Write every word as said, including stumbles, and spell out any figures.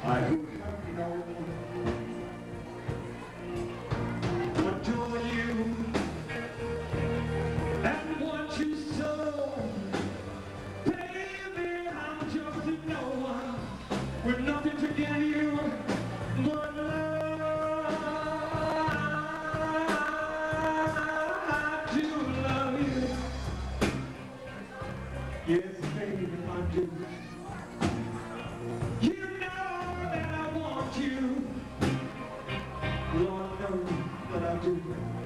I would have known what do you and want you so. Baby, I'm just a no one with nothing to give you but love. I do love you. Yes, baby, I do. You know that I want you. Lord knows that I do.